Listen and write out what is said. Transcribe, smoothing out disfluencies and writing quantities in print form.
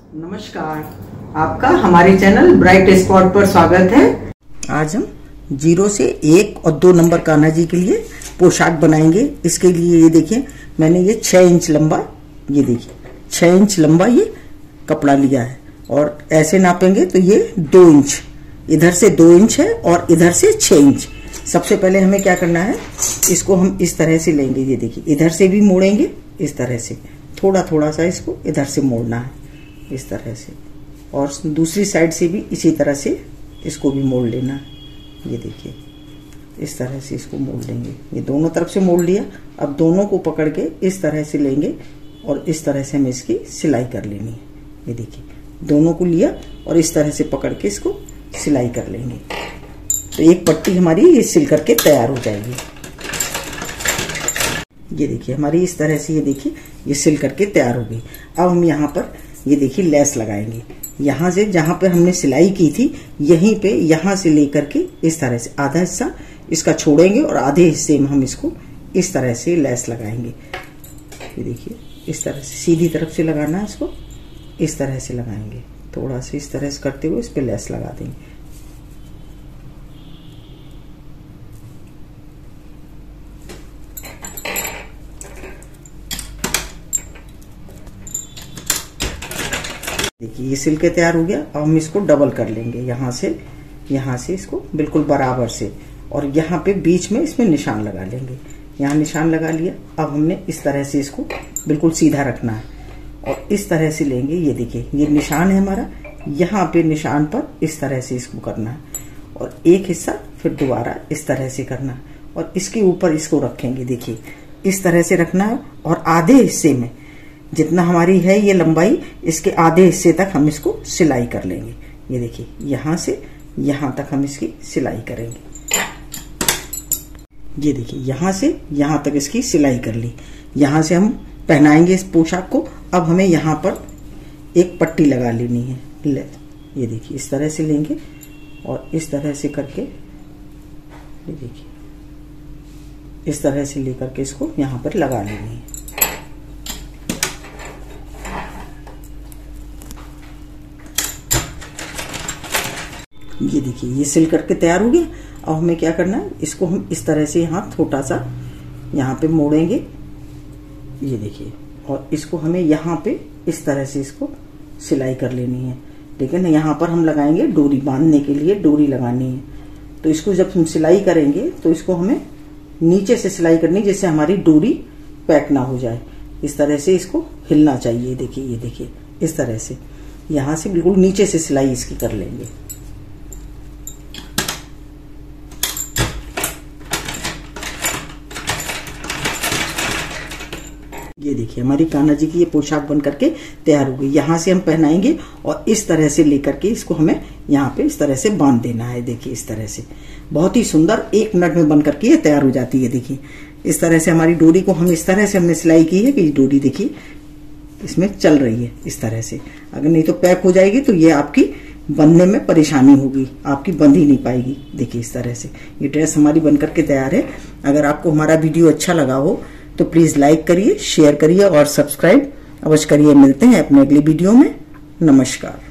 नमस्कार, आपका हमारे चैनल ब्राइट स्पॉट पर स्वागत है। आज हम 0 से 1 और 2 नंबर कान्हा जी के लिए पोशाक बनाएंगे। इसके लिए ये देखिए, मैंने ये 6 इंच लंबा, ये देखिए 6 इंच लंबा ये कपड़ा लिया है और ऐसे नापेंगे तो ये 2 इंच, इधर से 2 इंच है और इधर से 6 इंच। सबसे पहले हमें क्या करना है, इसको हम इस तरह से लेंगे। ये देखिए, इधर से भी मोड़ेंगे, इस तरह से थोड़ा थोड़ा सा इसको इधर से मोड़ना है, इस तरह से, और दूसरी साइड से भी इसी तरह से इसको भी मोड़ लेना है। ये देखिए, इस तरह से इसको मोड़ लेंगे। ये दोनों तरफ से मोड़ लिया। अब दोनों को पकड़ के इस तरह से लेंगे और इस तरह से हमें इसकी सिलाई कर लेनी है। ये देखिए, दोनों को लिया और इस तरह से पकड़ के इसको सिलाई कर लेंगे तो एक पट्टी हमारी ये सिल करके तैयार हो जाएगी। ये देखिए, हमारी इस तरह से, ये देखिए ये सिल करके तैयार हो गई। अब हम यहाँ पर ये देखिए लेस लगाएंगे। यहाँ से जहाँ पे हमने सिलाई की थी, यहीं पे यहाँ से लेकर के इस तरह से आधा हिस्सा इसका छोड़ेंगे और आधे हिस्से में हम इसको इस तरह से लेस लगाएंगे। ये देखिए, इस तरह से सीधी तरफ से लगाना है, इसको इस तरह से लगाएंगे। थोड़ा सा इस तरह से करते हुए इस पे लेस लगा देंगे। देखिए, ये सिल के तैयार हो गया। अब हम इसको डबल कर लेंगे, यहाँ से इसको बिल्कुल बराबर से, और यहाँ पे बीच में इसमें निशान लगा लेंगे। यहाँ निशान लगा लिया। अब हमने इस तरह से इसको बिल्कुल सीधा रखना है और इस तरह से लेंगे। ये देखिए, ये निशान है हमारा, यहाँ पे निशान पर इस तरह से इसको करना है और एक हिस्सा फिर दोबारा इस तरह से करना है और इसके ऊपर इसको रखेंगे। देखिए, इस तरह से रखना है और आधे हिस्से में, जितना हमारी है ये लंबाई, इसके आधे हिस्से तक हम इसको सिलाई कर लेंगे। ये देखिए, यहाँ से यहाँ तक हम इसकी सिलाई करेंगे। ये देखिए, यहाँ से यहाँ तक इसकी सिलाई कर ली। यहाँ से हम पहनाएंगे इस पोशाक को। अब हमें यहाँ पर एक पट्टी लगा लेनी है। ये देखिए, इस तरह से लेंगे और इस तरह से करके, ये देखिए इस तरह से लेकर के इसको यहाँ पर लगा लेनी है। ये देखिए, ये सिल करके तैयार हो गया। अब हमें क्या करना है, इसको हम इस तरह से यहाँ छोटा सा यहाँ पे मोड़ेंगे। ये देखिए, और इसको हमें यहाँ पे इस तरह से इसको सिलाई कर लेनी है। लेकिन यहाँ पर हम लगाएंगे डोरी, बांधने के लिए डोरी लगानी है। तो इसको जब हम सिलाई करेंगे तो इसको हमें नीचे से सिलाई करनी, जिससे हमारी डोरी पैक ना हो जाए। इस तरह से इसको हिलना चाहिए। देखिए, ये देखिए, इस तरह से यहाँ से बिल्कुल नीचे से सिलाई इसकी कर लेंगे। ये देखिए, हमारी कान्हा जी की ये पोशाक बन करके तैयार हो गई। यहाँ से हम पहनाएंगे और इस तरह से लेकर के इसको हमें यहाँ पे इस तरह से बांध देना है। देखिए, इस तरह से बहुत ही सुंदर 1 मिनट में बन करके ये तैयार हो जाती है। देखिए, इस तरह से हमारी डोरी को हम इस तरह से हमने सिलाई की है कि ये डोरी देखिए इसमें चल रही है इस तरह से। अगर नहीं तो पैक हो जाएगी तो ये आपकी बनने में परेशानी होगी, आपकी बंध ही नहीं पाएगी। देखिए, इस तरह से ये ड्रेस हमारी बन करके तैयार है। अगर आपको हमारा वीडियो अच्छा लगा हो तो प्लीज लाइक करिए, शेयर करिए और सब्सक्राइब अवश्य करिए। मिलते हैं अपने अगले वीडियो में। नमस्कार।